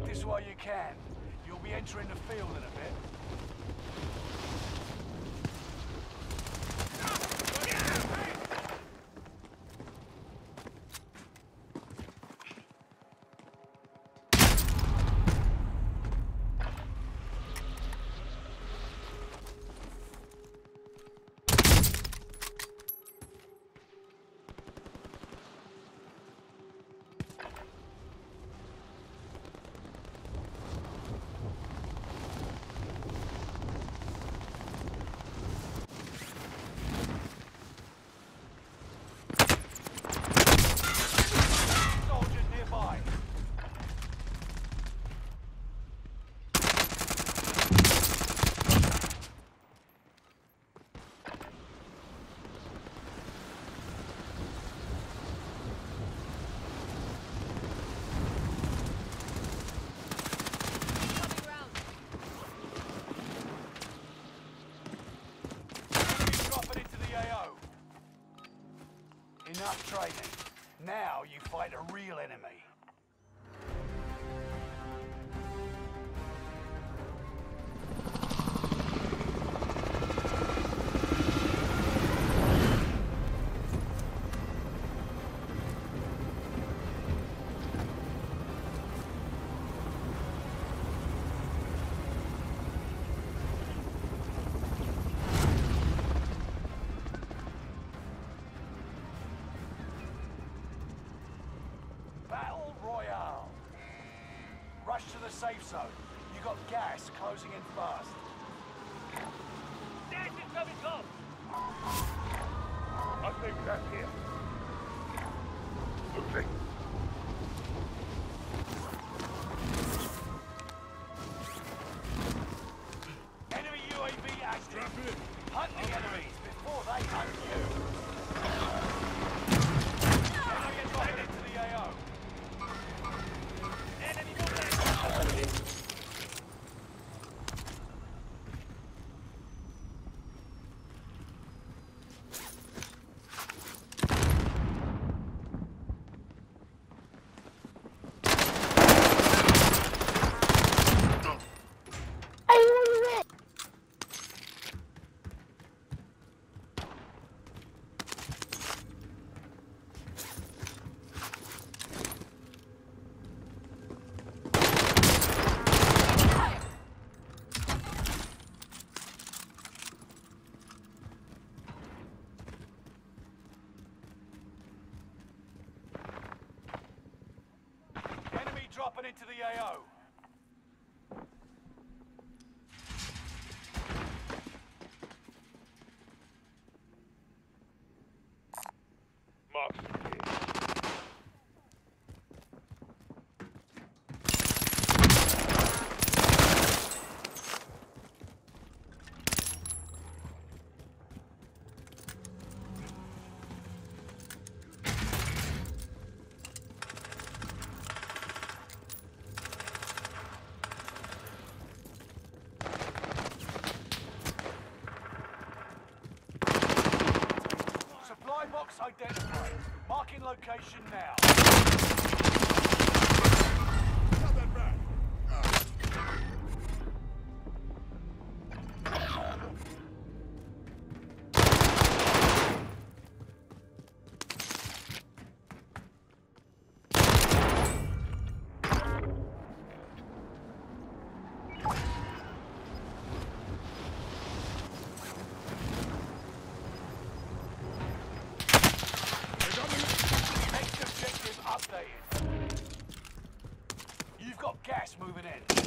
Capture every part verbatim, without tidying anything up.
Practice while you can. You'll be entering the field in a bit. Enough training. Now you fight a real enemy. Rush to the safe zone. You got gas closing in fast. Gas is coming up! I think that's here. Moving. Enemy U A V active. Hunt the enemies before they hunt you. Enemy dropping into the A O. Dropping into the A O. Marksman here. Box identified. Marking location now. Not that bad. You've got gas moving in.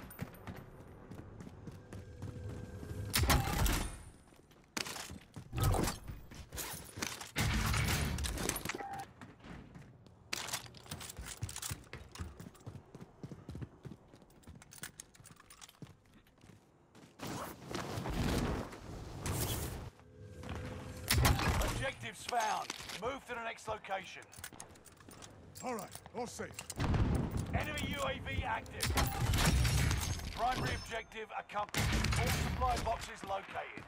Objectives found. Move to the next location. All right, all safe. Enemy U A V active. Primary objective accomplished. All supply boxes located.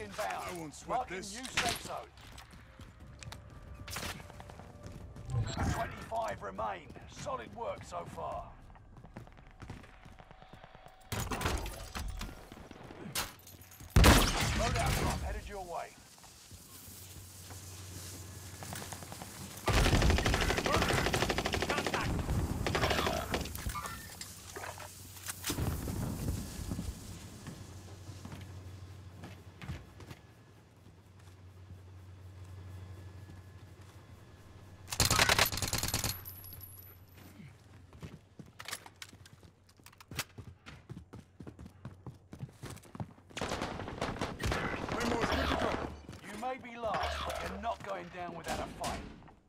inbound. I won't sweat Marking this. new safe zone. twenty-five remain. Solid work so far. Loadout drop headed your way. Contact! Claymores, good to go. You may be last, but you're not going down without a fight.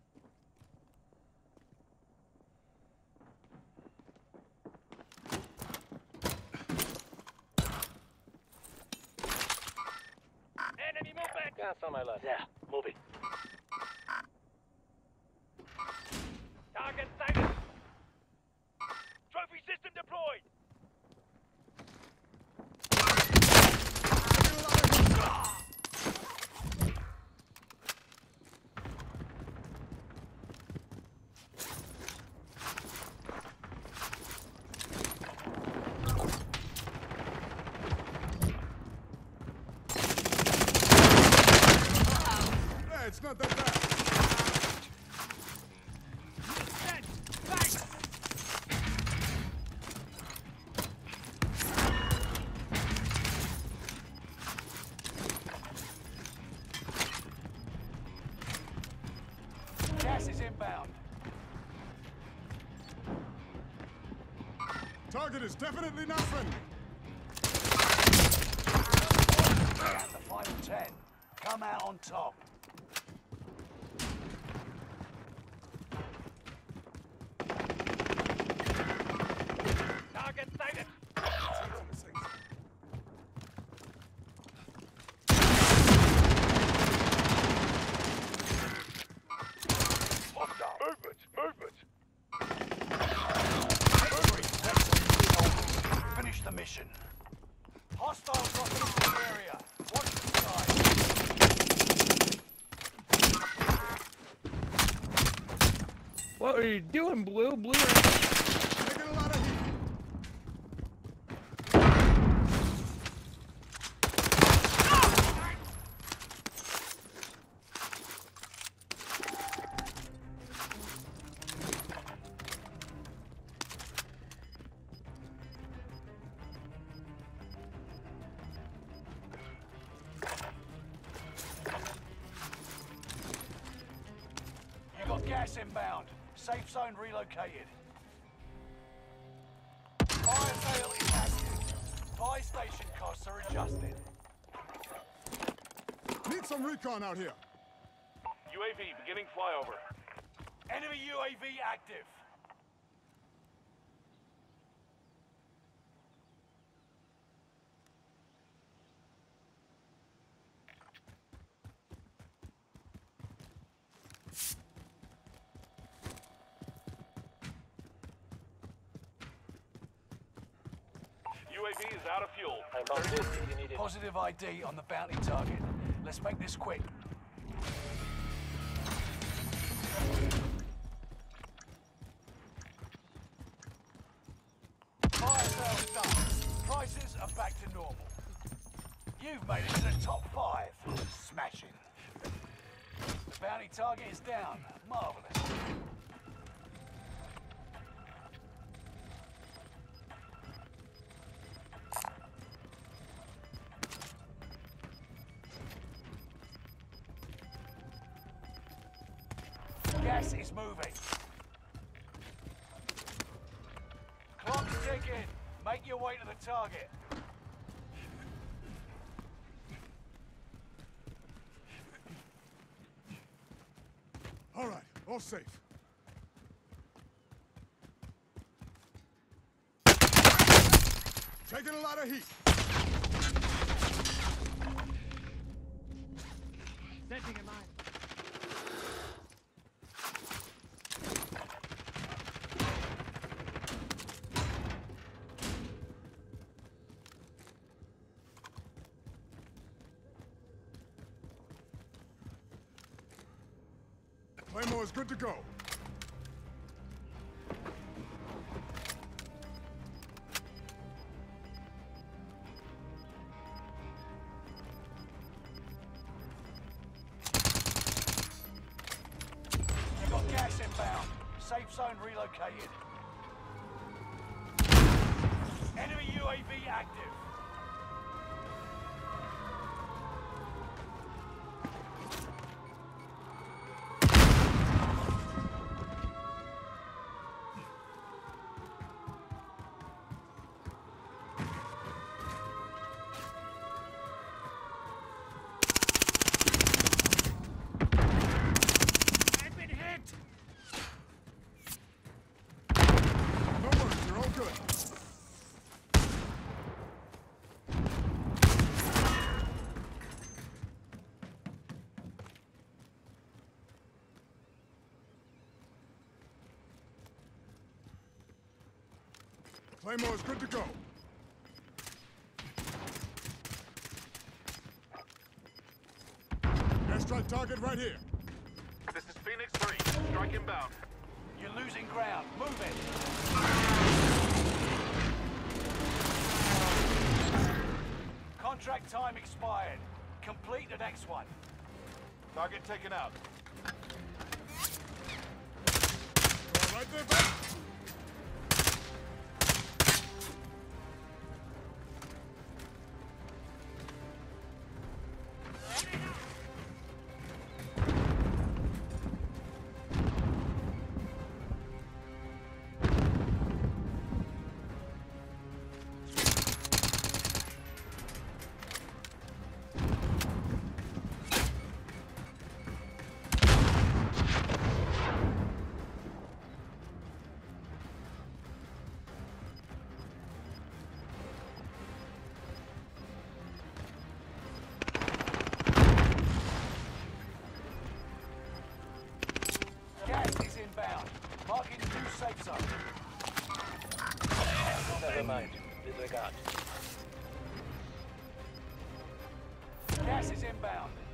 Enemy movement! Gas on my left. Yeah, moving. Target sighted! Trophy system deployed! Yeah, it's not that bad. Gas is inbound. Target is definitely not friendly. And the final ten. Come out on top. Target sighted! Hostile. Movement, movement. Victory. Finish the mission. Hostiles dropping into the area. Watch the side. What are you doing, Blue? Blue. Taking a lot of heat. You got gas inbound. Safe zone relocated. Fire sale is active. Buy station costs are adjusted. Need some recon out here. U A V beginning flyover. Enemy U A V active. U A V is out of fuel. I found this if you need it. Positive I D on the bounty target. Let's make this quick. Fire sales done. Prices are back to normal. You've made it to the top five. Smashing. The bounty target is down. Marvelous. Gas is moving. Clock's ticking. Make your way to the target. All right, all safe. Taking a lot of heat. Setting a mine. Claymore is good to go. You've got gas inbound. Safe zone relocated. Enemy U A V active. I've been hit! No worries, you're all good. Claymore is good to go. Airstrike target right here. This is Phoenix three. Strike inbound. You're losing ground. Move it. Contract time expired. Complete the next one. Target taken out. All right there, back. Gas is inbound. Marking new safe zone. Never mind. Disregard. Gas is inbound.